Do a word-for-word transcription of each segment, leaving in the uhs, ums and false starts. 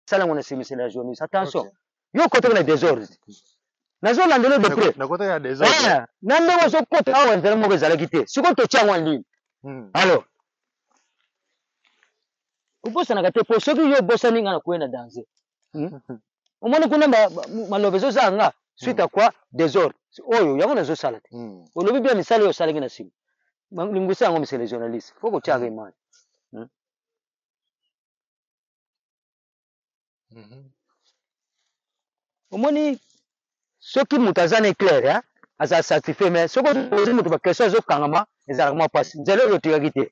sala ngona simisi la journée attention yo côté na désordre nazo landelo de près na côté ya désordre eh na ndeko so côté awa nzela moko ezala kité siko to tiango en ligne alors kubosana kate po soki yo bosani nga na kuenda danger omoni kuna malobe zo zanga suite à quoi désordre oyo yango nazo sala te olobi bien misala yo sala ngina sima linguisa yango monsieur le journaliste faut ko tiaga imani omoni soki mutu aza na éclair hein aza certifié mais soki ozi mutu baquestion ezokangama ezalaka mwa mpasi nzela oyo otikaki te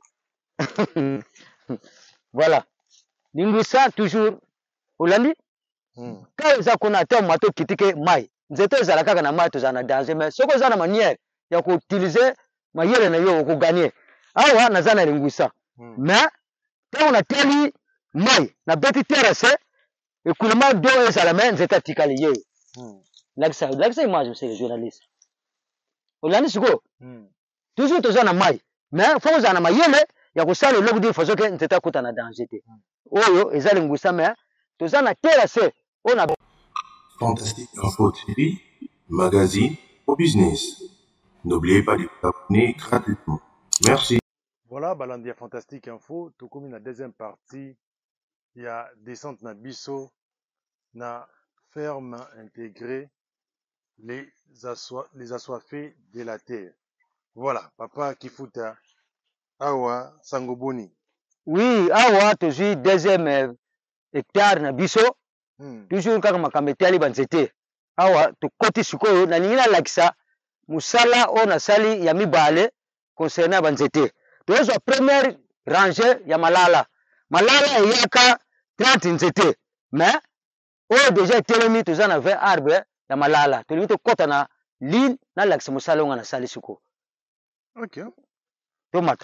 voilà linguisa toujours olandi ka eza kuna ate moto okiti ke mai nzete ezala kaka na mai tozala na danger mais soki oza na manière ya koutilize mayele na yo okoganye awa naza na linguisa mais ntango nateli mai nabeti terrasse ekulema do ezala me nzete atikali ye lakisa lakisa image monsieur le journaliste olandi sikoyo toujours toza na mai mais fo kozala na mayele ya kosala eloko di faso ke nzete akuta na danger te oyo eza linguisa mais toza na terrasse oyo na Fantastique Info T V, magazine au business. N'oubliez pas de vous abonner gratuitement. Merci. Voilà, Balandia Fantastique Info. Tout comme la deuxième partie, il y a descente na bisso, na ferme intégrée, les, assoif, les assoiffés de la terre. Voilà, papa Kifuta, Awa Sangoboni. Oui, Awa, toujours deuxième euh, hectare na bisso. Hmm. Toujours kaka makambo etali banzete awa tokoti sikoyo nalingi nalakisa musala oyo nasali ya mibale concernant banzete tozwa première rangée ya malala malala eyaka trente nzete mais oyo déjà etelemi toza na vingt arbre ya malala tolingi tokɔta na ligne nalakisa musala oyo nga nasali sikoyo okay. tomata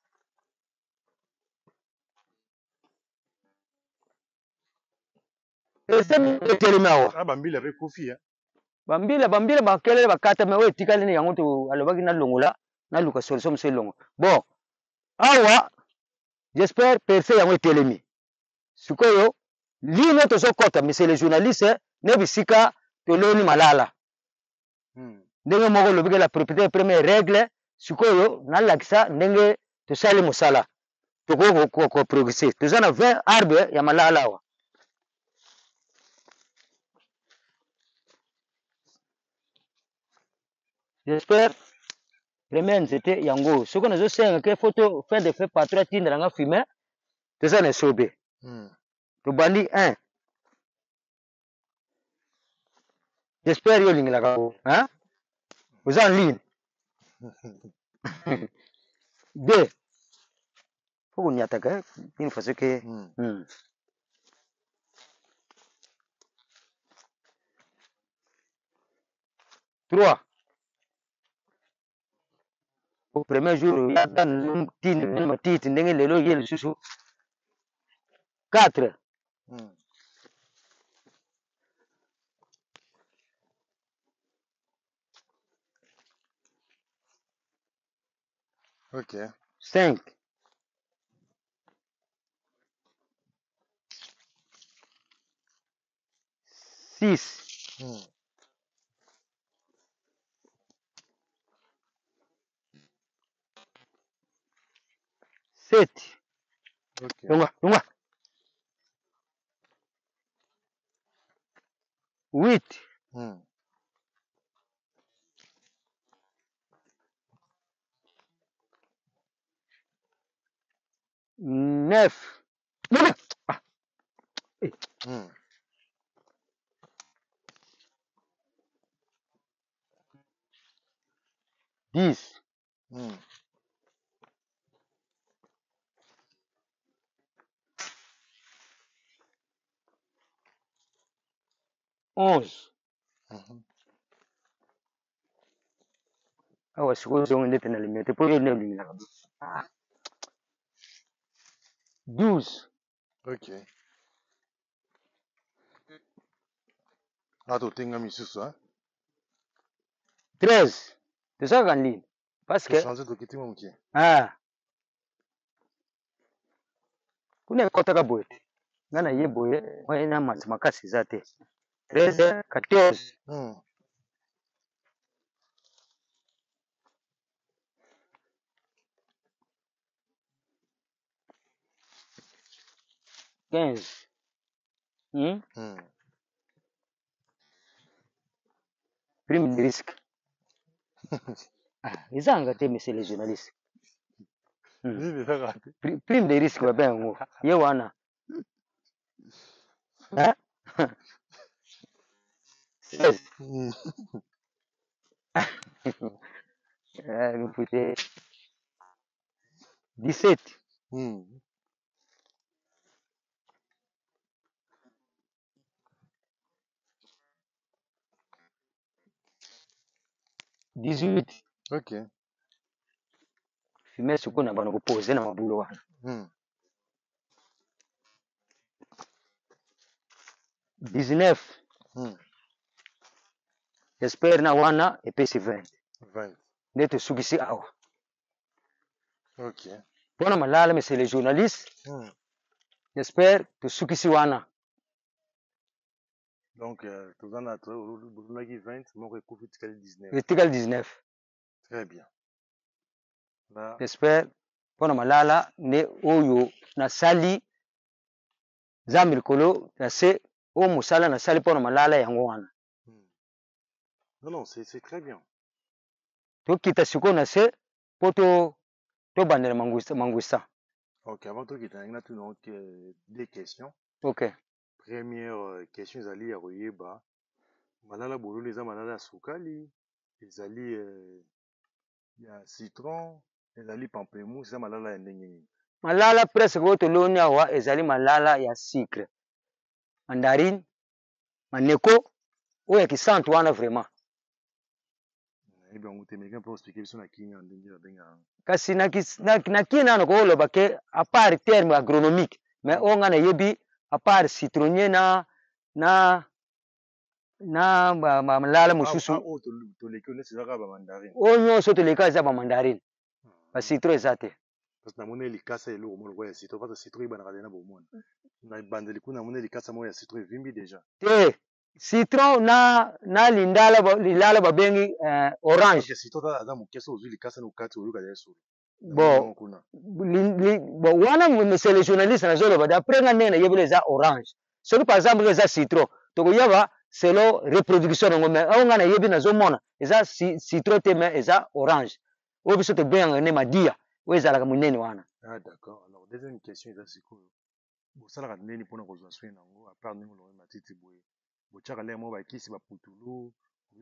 etelemi awa ah, bambila mpe kufi bambila bambila bakelele bakata me oyo etikali ni yango to alobaki nalongola naluka solution mosu elongo bon awa j'espère perse yango etelemi sikoyo lino tozokɔta monsieur le journaliste ne bisika toloni malala hmm. ndenge moko olobiki la propriété première règle sikoyo nalakisa ndenge tosali mosala tokoki koprogresse toza na vingt arbre ya malala awa j'espère première nzete yango soki nazosenga ke photo fin de fait patron atindela nga fume toza na esobe hmm. tobandi un j'espère yo olingelaka hein? oza en ligne deux fo koniataka une façon ke hmm. hmm. trois au premier jour tini matiti ndenge lelo ye lisusu quatre hmm. ok cinq six hmm. sept okay. Lunga, lunga. huit hmm. neuf lunga. Ah. Hey. Hmm. dix hmm. onze mm-hmm. awa sikoyo zongo ndete na limete po yone olingelaka ah. douze ok ah totenga misusu hein? treize tozalaka nini parce que changer tokiti mo mokie ah kuna ekɔtaka boye ngana yeboye wana makasi zate treize quatorze Hmm. quinze hmm? Hmm. Prime de risque ah izanga te monsieur le journaliste hmm. Vive la raté. Pri- prime de risque ba ben ngo ye wana hein seize Hmm. ah nous putain dix-sept Hmm. dix-huit Ok. fumer suko na bana ko poser na mabulo wana Hmm. dix-neuf Hmm. j'espère na wana epesi vingt vingt. nde tosukisi awa Ok. mpona malala monsieur le journaliste Hmm. j'espère tosukisi wana Donc, euh, tout en a vingt, mon recours fiscal dix-neuf. etikali dix-neuf Très bien. Là, j'espère mpona malala nde oyo nasali nzambe likolo na se oyo mosala nasali mpona malala yango wana hmm. Non, non, c'est c'est très bien. tokita sikoyo na se mpo to tobandela mangwisa mangwisa Ok, avant tout, il y a donc euh, des questions. ok Première euh, question, ils allaient à Royeba. Malala Bolo, les malala Soukali. Ils allaient, euh, il y a citron. Ils allaient pamplemousse, ils malala Ndengeni. malala presque oyo toloni awa ezali malala ya sucre mandarine maneko oyo ya kisante wana vraiment Eh bien, on t'aime bien pour expliquer sur la Kenya, Ndengeni, kasi nakini nano kooloba ke à part terme agronomique mais oyo nga nayebi à part citronnier na na na ba- ba- malala mosusu Ah, oh, tu les connais, c'est ça, bah, mandarine. oyo nyonso toleka eza bamandarine bacitron eza te Parce que namoni likasa eloko moko lokola ya citron parce que citron ebanaka na bomona na ebandeli kuna namoni likasa moko ya citron evimbi déjà te citron na na lindala ba- lilala babengi eh, orange parce que citron aza aza moke so ozwi likasa na okati oyoka ya solo bon kuna li- li- bon wana monsieur le journaliste nazoloba d'après nga ndenge nayebeli eza orange soki par exemple eza citron tokoyeba selon reproduction yango mais oyo nga nayebi nazomona eza ci- citron te mais eza orange oyo biso tobengaka nde madia oyo ezalaka monene wana ah d'accord alors deuxième question eza sikoyo bosalaka ndeni mpona kozwa soin nango apart ndenge olobi matiti boye botiaka lere moko bakisi baputulu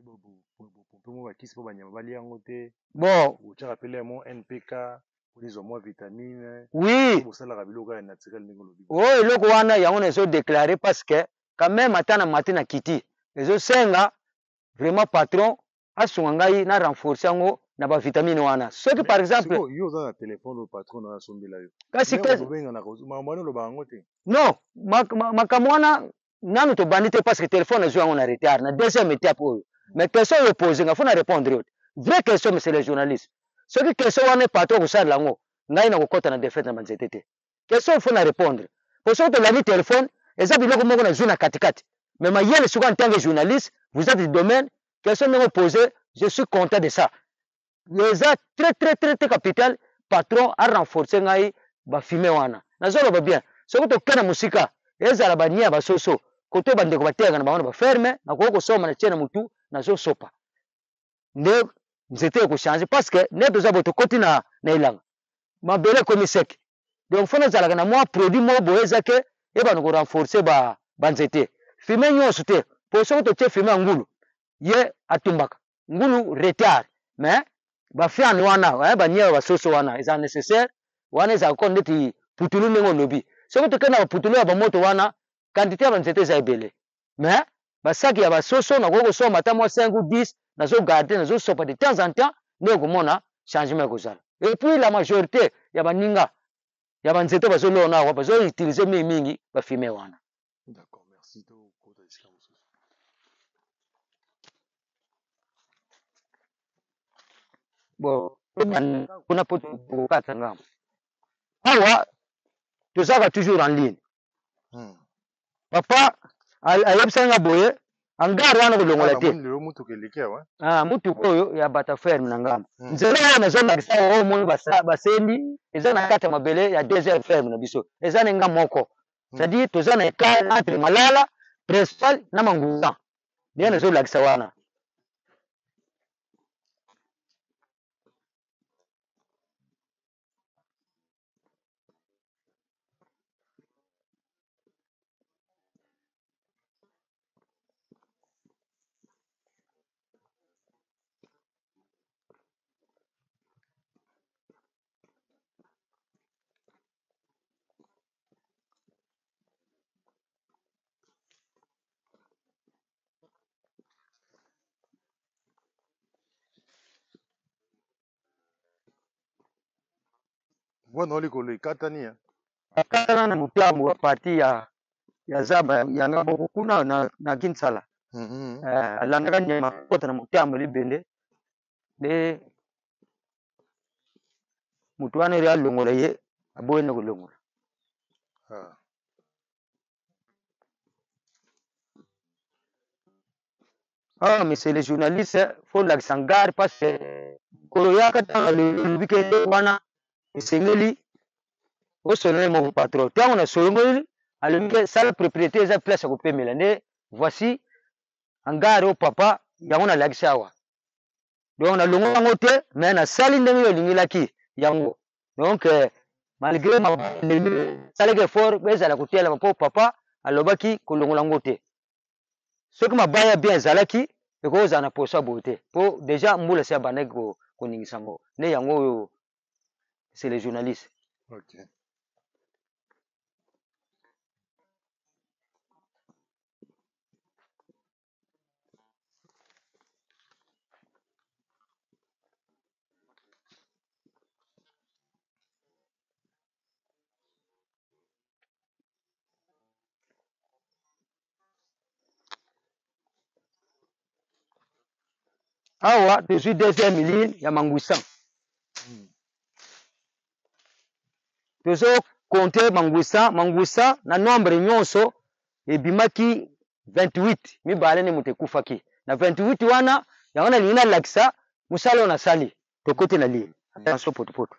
pompe moko bakisi mpo banyama balia yango te bon botiaka mpe lere moko npk mpona ezwa mwa vitamine oui bosalaka biloko ya naturel ndenge olobi oyo eloko wana yango nazodeklare parce que quand même ata na mati na kiti ezosenga vraiment patron asunga ngai na renforce yango na bavitamine wana soki par exemple sikoyo yo oza na telefone oyo patron oyo asombela yo kasi ndenge kasi ozobenganaka makambo wana olobaka yango te non mak- ma- makambo wana nanu tobandi te parce que telefone ezwi yango na retard na deuxième étape oyo mais question oyo pose nga fo na répondre yo te vraie question monsieur le journaliste soki question wana patron kosalela yango ngai nakokɔta na defete na banzete te question oyo fo na répondre po soki tolandi telefone eza biloko moko nazwi na katikati mais mayele sikoyo en tant que journaliste vous êtes du domaine question ndenge opose je suis content de ça eza très très très très capital patron arenforce ngai bafime wana nazoloba bien soki toke na mosika ezala bania ya basoso koto bandeko batekaka na bango na baferme nakoki kosoma na tie na motu nazosopa nde nzete ekochange parce que nde toza boye tokoti na, na elanga mabele ekomi seke donc fo nazalaka na mwa produit moko boye eza ke ebana korenforce ba, banzete fume nyonso te po soki totie fume ya ngulu ye atumbaka ngulu retard mais bafiane wana bania ya basoso wana eza nécessaire wana ezala ko ndeti putulu ndenge olobi soki tokende na baputulu ya bamoto wana quantité ya banzete eza ebele mais basaki ya basoso nakoki kosomba ata mwa cinq ou dix nazogarde nazosopa de temps en temps nde okomona changement ekozala et puis la majorité ya baninga ya banzete bazolona awa bazoutilize mingimingi bafime wana d'accord merci tokota esika mosusu bon kuna po tokokata ngambo awa tozalaka toujours en ligne Hmm. papa ayebisanga boye angari wana kulongola te lelo mutuka eleki awa ah mutuka oyo ya bata ferme na ngamba Hmm. nzela oyo nazolakisa oyo omoni basendi eza na kati ya mabele ya deux heures ferme na biso eza na nga moko c'est-à-dire toza na ekare entre malala principal na mangusa nde nazolakisa wana bwana oli kolo ekatani ya akatana na mutambo wa parti ya ya zaba ya ngabo kuna na, na Kinsala Mhm. uh, alandaka nyama kota na mutambo libende de mutu wana eri alongola ye aboyenda kulongola Ah. ah monsieur le journaliste faut lakisa ngari parce que kolo yaka tanga lobi ke wana esengeli osonole moko patron ntango na solongoli alobi ke sala propriété eza place ya kopemela nde voici angari o papa yango nalakisi awa donc nalongo yango te mais nasali ndenge oyo olingelaki yango donc eh, malgré salaki effort ezala kotelema mpo papa alobaki kolongola yango te soki mabaya bien ezalaki ekozala na poso ya boye te mpo déjà mbula se abandaki koningisa yango nde yango oyo c'est les journalistes Okay. awa tozwi deuxième ligne ya manguisan Mm. tozo compte manguisan manguisan na nombre nyonso ebimaki vingt-huit mibale ni moto ekufaki na vingt-huit wana yango nalingi nalakisa mosala oyo nasali tokoti na ligne attention potopoto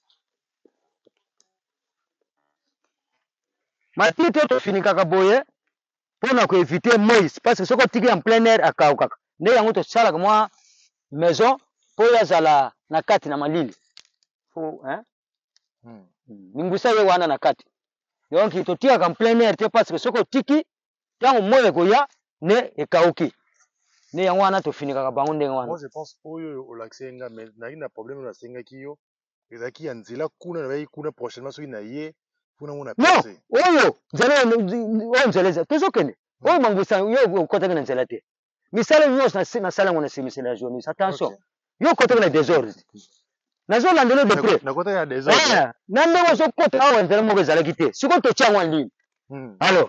matite oyo tofinikaka boye mpona koevite moise parce que soki otiki en plein air akaukaka nde yango tosalaka mwa maison mpo oyo azala na kati na malili fo hein? Mm. mingwisa ye wana na kati donc totikaka en plein air te parce que soki otiki ntango moi ekoya ne ekauki nde yango wana tofinikaka bango ndenge wana Moi, je pense oyo olakisi nga mais naki na problème oyo nasengaki yo ezalaki ya nzela kuna nabai kuna prochainement soki na ye kuna mona non place oyo nzela oyo nzela eza tozokende oyo mangwisa yo okotaki na nzela te misala nyonso nasala yango na simisela ya journaliste attention Okay. yo okotaki na désordre nazolandela de près nakota ya désordre na ndenge ozokota awa nzela moko ezalaki te sikoyo totya yango en ligne Mm. alors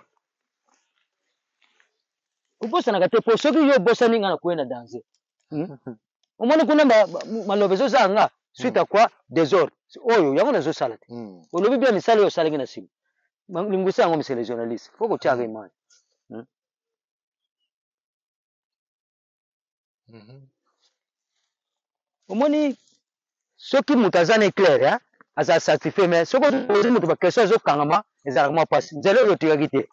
obosanaka te po soki yo obosani nga na koyena danger hmm? omoni kuna maloba ezozala nga suite à quoi désordre oyo yango nazosala te Mm. olobi bien misala oyo osalaki na nsima lingwisa yango monsieur le journaliste fo kotyaka image Mhm. omoni soki moto aza na éclair azala certifié mais soki ozi moto baquestion ezokangama ezalaka mwa mpasi nzela oyo otikaki te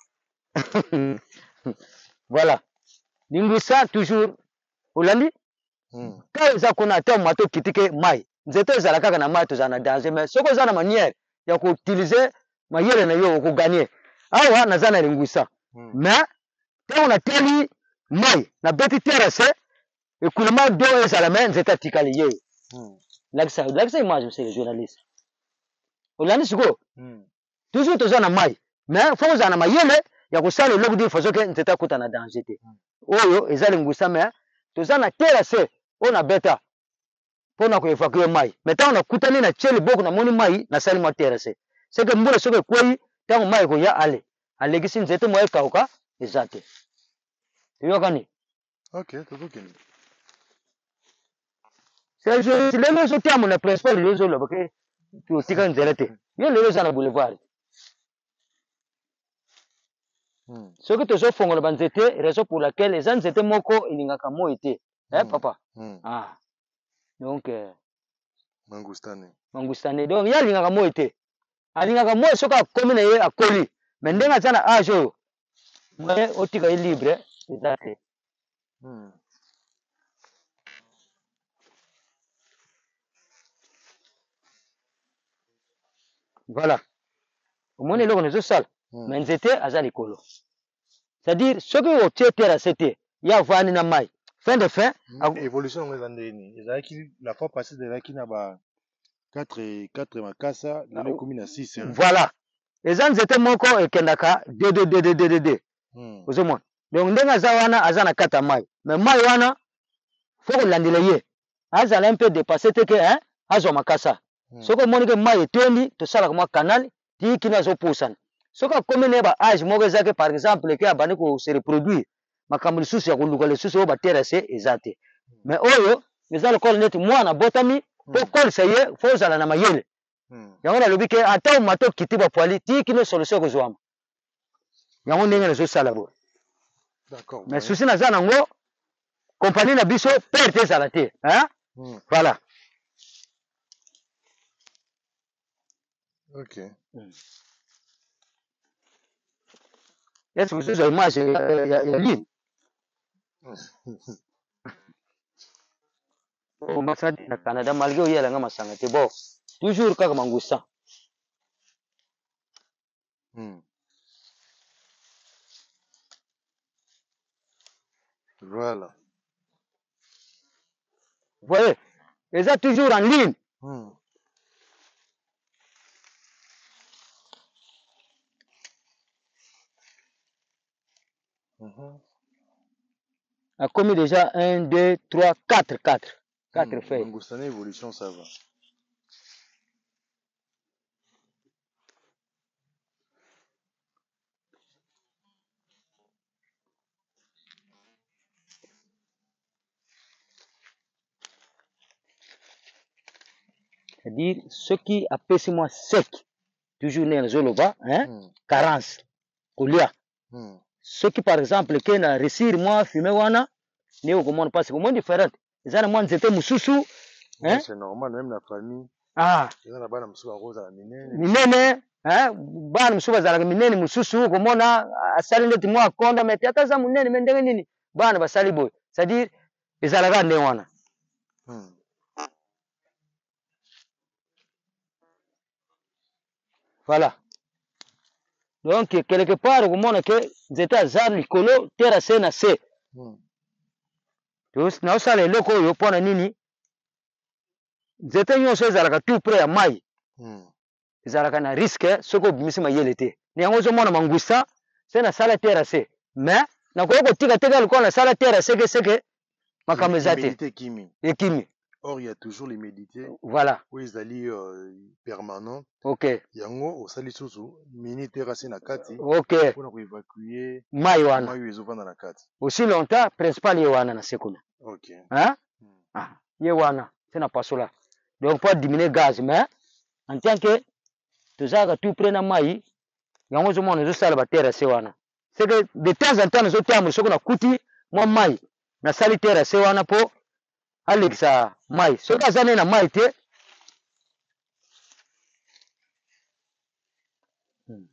voilà lingwisa toujours olandi Mm. ka eza kuna ate moto okiti ke mai nzete ezala kaka na mai tozala na danger mais soki oza na manière ya koutilize mayele na yo okoganye awa naza na lingwisa Mm. mais ntango nateli mai nabeti terase ekulema do ezala me nzete atikali ye Mm. lakisa lakisa image monsieur le journaliste olandi sikoyo Mm. toujours toza na mai mais fo kozala na mayele ya kosala eloko dini faso ke nzete akuta na danger te oyo eza lingwisa mais toza na terase oyo nabeta mpona koevacue mai mais ntango nakutani na tie liboko namoni mai nasali mwa terase seke mbula soki ekwei ntango mai ekoya ale alekisi nzete mwa ekauka eza te toyokani Okay, tozokende. lelo ezotiamo na principal lelo ezoloba ke totika nzela te yo lelo eza na boulevard Hmm. Ce que tu as fait, c'est raison pour laquelle les gens étaient moko et n'ingaka mo été. Hein, Hmm. papa? Hmm. Ah. Donc, euh, Mangoustane. Mangoustane. Donc, il y a l'ingaka mo été. Alingaka mo soka commune ye akoli. Mais ndenga sana âge oyo. Moi, otika est libre. Exact. Hmm. Voilà. Au moins, les gens ne sont mais ils étaient à Zalikolo. C'est-à-dire, ce que tu étais c'était, il y a vingt na mai. Fin de fin. Évolution, la fois passée, de là qui n'a pas quatre makasa, les communes à six. Voilà. Les gens étaient mon corps et Kendaka, deux, deux, deux, deux, deux, deux. Vous avez donc, ndenga zawana azana kata mai. Mais mai wana, faut que l'andelaye. Azala un peu dépassé, que, hein, azo makasa. Ce que mon mai est tenu, tout ça, comme canal, qui qui n'a pas poussé. Ce que comme neba âge, moi, par exemple, qui a banni ko se reproduire. Makambo lisusu ya kuluka lisusu oyo baterase eza te. Mais oyo eza lokola neti mwana botami po kolisa ye fo ozala na mayele. Yango nalobi ke ata omato kiti bapwali ti kino solution kozwama. Yango ndenge nazosala boye. Mais susi naza nango compagnie na biso perte ezala te. Hein? Voilà. Ok. Est-ce que vous avez image ya ligne? Oh, masadi na Canada malgré oyela nga masanga te bon. Toujours kaka mangousta. Hmm. Voilà. Vous voyez, ils sont toujours en ligne. Hmm. Mm-hmm. A commis déjà un, deux, trois, quatre, quatre. Quatre Hmm. feuilles. Mangoustane évolution, ça va. C'est-à-dire, ce qui appelle moi sec, toujours né dans le bas, hein, mm. carence, colia. Mm. Ce qui, par exemple, qui n'a réussi, moi, fumé, wana, n'est au comment parce que moi, différent. Les gens, moi, c'était moussoussou, hein. C'est normal, même la famille. Ah. Ils ont la balle, moussou, à rose, à la minene. Minene, hein, balle, moussou, à la minene, moussoussou, comme on a, à salir le témoin, à conda, mais t'as ça, minene, mais d'en nini, balle, bah, saliboy. C'est-à-dire, les alagas, n'est wana. Voilà. Donc, quelque part, au moment que j'étais à Zan, Nicolo, terre assez nassé. Donc, nous sommes les locaux, nous sommes nini. J'étais nous sommes à tout près à Maï. Ils ont un risque, ce que nous sommes à yélété. Nous sommes à Mangousta, c'est la salle terre assez. Mais, nous avons dit que la salle terre assez, c'est que ma camézate. Et Kimi. Or, il y a toujours les médités. Voilà. Où ils allaient euh, permanents. Ok. Yango, au sali sousou, mini terrasse na kati. Ok. Pour évacuer. Maïwana. Maïwana dans la kati. Aussi longtemps, principal Yewana na sekuna. Ok. Hein? Hmm. Ah. Yewana. C'est na pas cela. Donc, pas diminuer gaz, mais en tant que tu as tout près na maï, yango zo mona zo sala ba terrasse wana. C'est que de temps en temps nous sommes sur na kuti moi maï na sali terrasse wana po Alexa mai so ka zane na mai te hmm.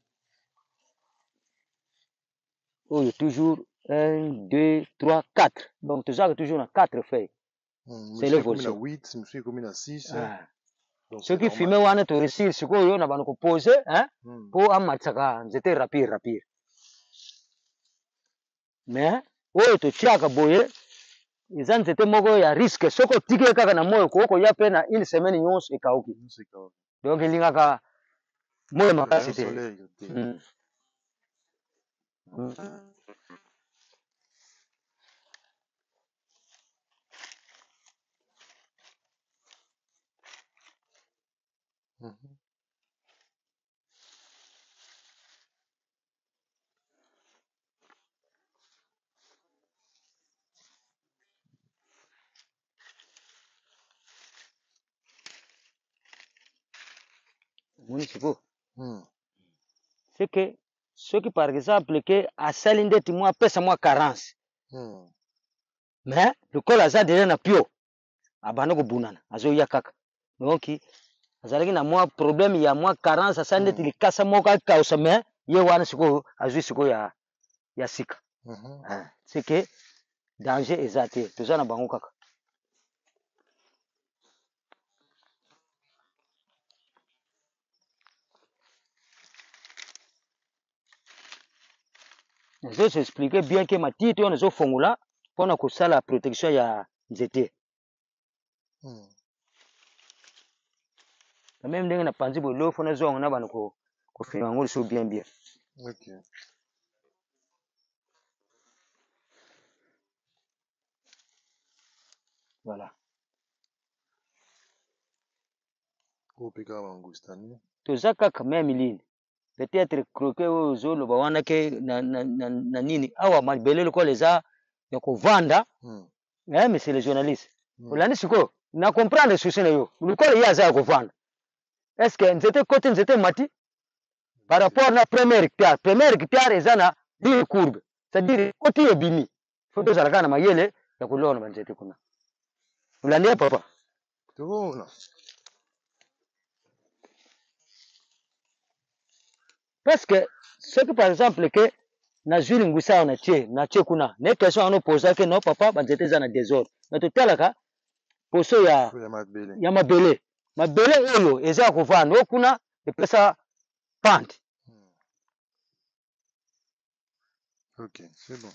Oh, toujours un, deux, trois, quatre. Donc tu as toujours quatre feuilles. Hmm. C'est l'évolution. huit, monsieur comme na six. Ah. Ce qui filme wana to réussir ce ko yo na bana ko poser hein hmm. Pour amatsaka c'était rapide rapide. Mais oh to chaka boye ils ont été moko ya risque soko tike kaka na moyo ko ya pe na une semaine nyonso ekauki. Donc il y a moyo makasi te. Mm. Mm. Mm-hmm. Mm. C'est que soki par exemple ke asali ndeti mwa apesa mwa carence Hmm. mais lokola aza deja na pio abanda kobunana azoya kaka donc azalaki na mwa problème ya mwa carence asali ndeti Hmm. likasa moko akausa mais ye wana sikoyo azwi sikoyo ya, ya sika Mhm. eh, c'est que danger eza te toza na bango kaka nazo expliquer bien ke matiti wana ezofongola mpona kosala protection ya nzete Hmm. na meme ndenge na panzi boye lofo nazonga na bana kofima yango liso bien bien Ok. voilà Kopeka mangustani. toza kaka meme lini peut-être croquet oyo ozoloba wana ke na, na, na, na nini awa mabele lokola eza ya kovanda Hmm. eh, monsieur le journaliste Hmm. olandi sikoyo na comprendre susi na yo lokola ye aza ya kovanda est ce que nzete kote nzete mati par rapport na première hectare première hectare eza na dix courbe c'est-à-dire koti ebimi fo tozala kaka na mayele ya kolona banzete kuna olandi ye papa Tokomona. parce que soki par exemple ke nazwi lingwisa awa na tie na tie kuna na question wana opozaki no papa banzete eza na désordre me totalaka poso ya, Ya mabele. ya mabele mabele oyo eza ya kovanda oyo kuna epesa pante Hmm. Ok, c'est bon.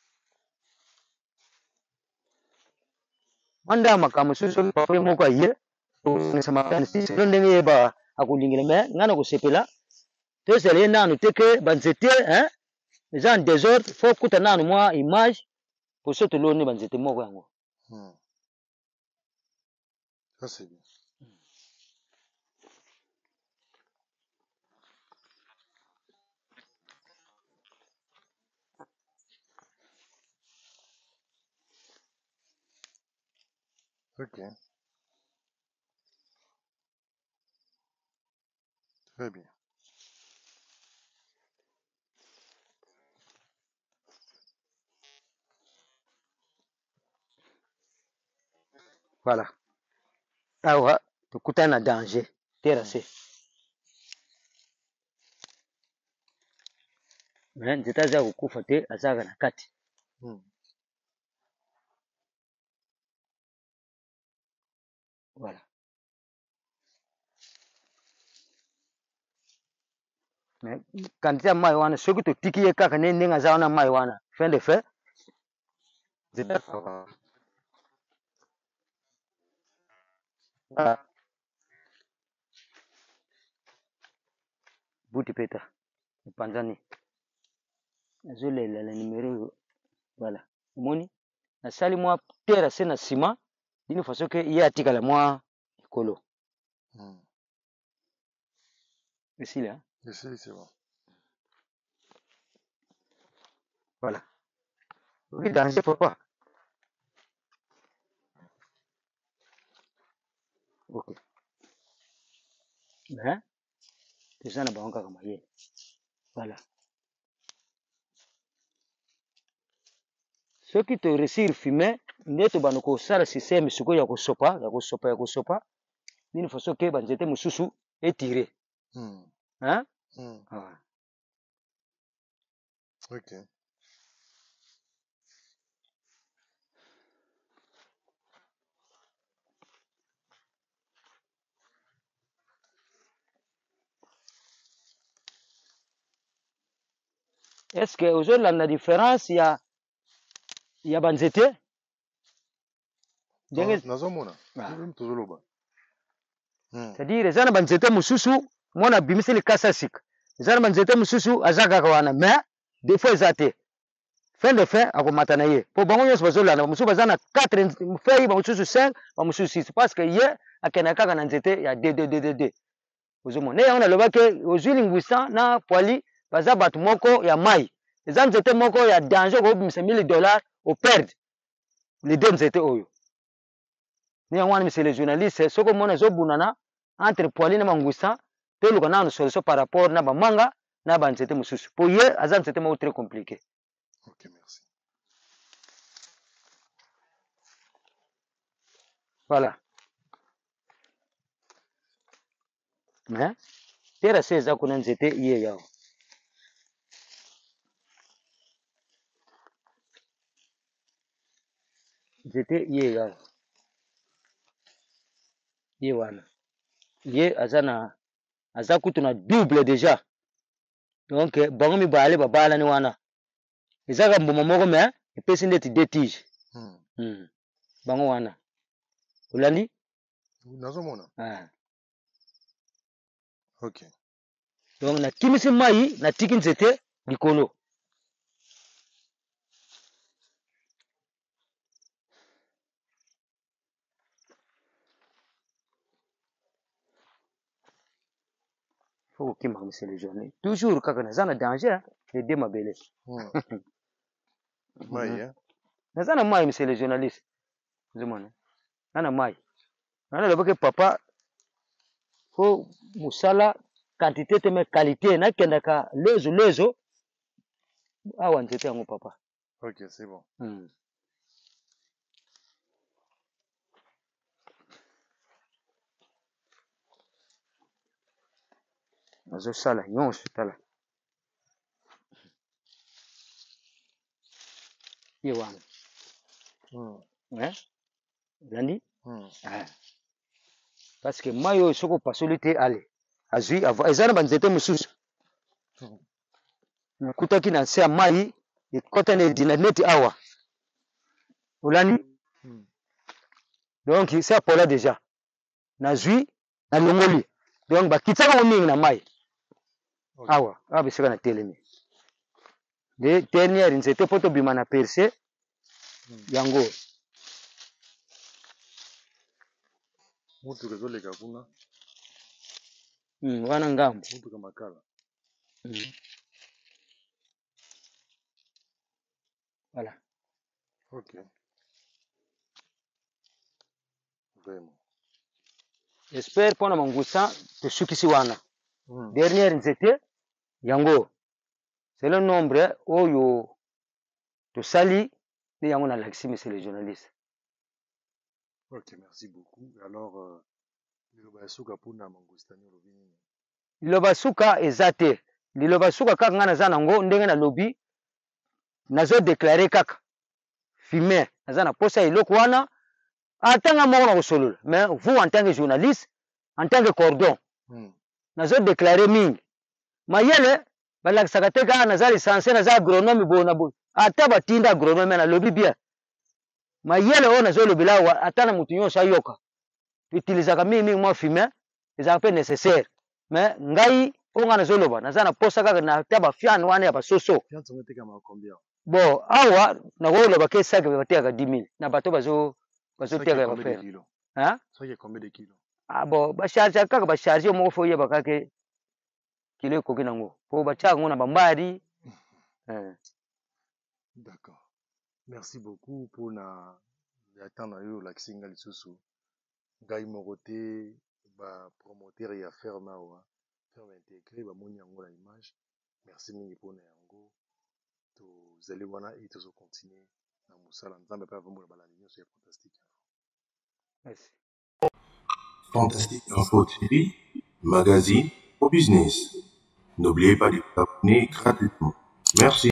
wanda ya makambo mosusu soki papa ye moko aye osanisa makanisi selo ndenge yeba akolingela me ngai na kosepela tozala ye nanu te ke banzete hein, eza en désordre fo kuta nanu mwa image poso toloni banzete moko yango Hmm. Ça c'est bien. Ok. Très bien. voilà awa tokutani na danger terase me nzete aza kokufa te azalaka na kati Hmm. voilà me quantité ya mai wana soki totiki ye kaka ne ndenge aza wana mai wana fin de fait nzete voilà. buti peta epanzani azolela la numero oyo voilà omoni nasali mwa terre se na nsima dine façon ke ye atikala mwa ekolo Hmm. esili hein? Et c'est c'est bon. voilà oki danger papa ok mais toza na bango kaka mayele voilà soki toresir fume nde tobanda kosala systeme sikoyo ya kosopa ya kosopa ya kosopa nini façon ke banzete mosusu etire Hmm. hein? Hmm. Ah. Ok. est ce que ozolanda différence ya ya banzete ndenge Nazomona. ah. Même tozoloba. Hmm. c'est-à-dire eza na banzete mosusu mwana abimisi likasa sika eza na banzete mosusu aza kaka wana mais des fois eza te fin de fin akomata na ye mpo bango nyonso bazolanda bamosusu baza na quatre fei bamosusu cinq bamosusu six parce que ye akenda kaka na nzete ya dddd ozomona ne yango nalobaki ozwi lingwisa na poili baza bato moko ya mai eza nzete moko ya danger koobimisa mille dollars operde les deux nzete oyo ne yango wana monsieur le journaliste soki omona ezobundana entre poili na bangwisa toluka nanu solution par rapport na bamanga na ba nzete mususu po ye aza nzete moko très compliqué. Ok, merci. Voilà. Mais tera se eza kuna nzete ye yao. Nzete ye yao. Ye wana. Ye aza na aza kutu na double déjà. Donc bango mibale babala ni wana. Eza ka mbuma moko mais epesi ndeti deux tiges. Hmm. Hmm. Bango wana. Olandi? Nazomona. Ah. Ok. Donc na kimisi mai na tiki nzete likolo. Faut qu'il m'a mis les journées. Toujours quand on a un danger, les deux m'appellent. Hmm. Mai, hein? Dans un mai, monsieur le journaliste. Zumane. Nana mai. Nana le papa. Faut musala quantité te mais qualité na kendaka lezo lezo. Ah ouais, c'était mon papa. Ok, c'est bon. Hmm. Azo sala nyonso tala. Yewana. Hmm. Hein? Landi? Hmm. Ah. Parce que mayo soko pasolité ale. Azui ava ezana banzete mususu. Hmm. Kutaki na se mai ikota ne dinaneti awa. Olani? Hmm. Donc c'est apola déjà. Na zui na longoli. Donc ba kitaka mingi na mai. Okay. Awa, awa sika na telemi. De dernière nzete poto bima na percé. Hmm. Yango. Mutu kezoleka kuna. Hmm, wana ngambo. Mutu kamakala. Hmm. Voilà. Ok. Vraiment. J'espère pour na mangusa te sukisi wana. Hmm. Dernière nzete yango. C'est le nombre oyo to sali ni yango na laxi monsieur le journaliste. Ok, merci beaucoup. Alors euh, liloba suka puna mangustani lobini. Liloba suka ezate. Liloba suka kaka ngana za nango ndenge na lobi nazo déclarer kaka. Fumer naza na posa iloko wana atanga moko na kosolola. Mais vous en tant que journaliste, en tant que cordon, Hmm. nazo déclarer mingi. Mayele balakisaka te kaka naza licencié naza agronome bona bo. Ata batinda agronome na lobi bien. Mayele oyo nazo lobela awa ata na mutu nyonso ayoka. Utilisaka mingi mingi mwa fumer ezaka pe nécessaire. Mais ngai onga nazo loba naza na posa kaka na ata ba fiane wana ya basoso. Fianso meteka ma combien? Bon, awa na ko loba ke sac ba teka dix mille. Na bato bazo bazo teka ba Combien de faire. kilos? Hein? Ça y est combien de kilos? Ah bon, ba charge kaka ba charge mo fo yeba kaka kilo ko kinango. Po ba cha ngona ba mbari. Eh. D'accord. Merci beaucoup pour na attendre yo la kinga lisusu. Ngai moroté ba promoteur ya ferme awa. Ferme intégré ba moni yango na image. Merci mingi pour na yango. To zali wana et to continuer na musala nzambe pa vambo na balandi nyonso ya fantastique. Merci. Fantastique Info T V, magazine au business. N'oubliez pas de vous abonner gratuitement. Merci.